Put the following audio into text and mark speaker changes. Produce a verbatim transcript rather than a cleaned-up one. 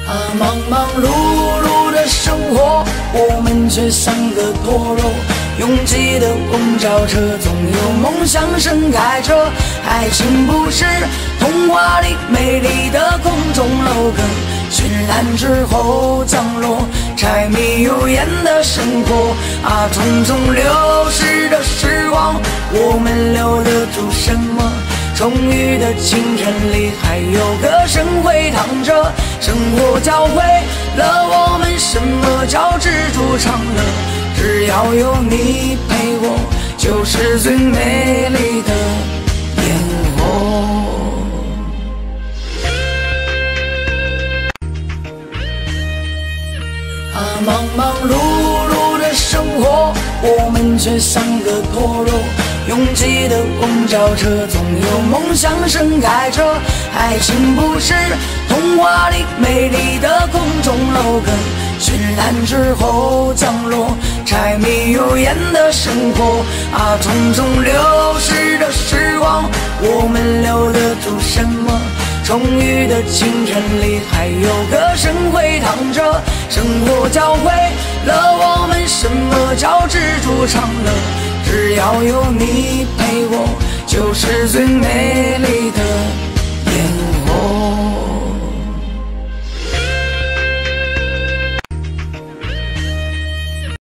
Speaker 1: 啊，忙忙碌碌的生活，我们却像个陀螺，拥挤的公交车，总有梦想盛开着。爱情不是童话里美丽的空中楼阁，绚烂之后降落，柴米油盐的生活。啊，匆匆流逝的时光，我们留得住什么？充裕的青春里，还有歌声回荡着。生活教会了我们什么叫知足常乐。只要有你陪我，就是最美丽的烟火。啊，忙忙碌碌的生活，我们却像个陀螺，拥挤的公交车，总有梦想盛开着。爱情不是童话里美丽的空中楼阁，绚烂之后降落，柴米油盐的生活。啊，匆匆流逝的时光，我们留得住什么？充裕的青春里，还有歌声回荡着。生活教会了我们什么叫知足常乐。只要有你陪我，就是最美丽的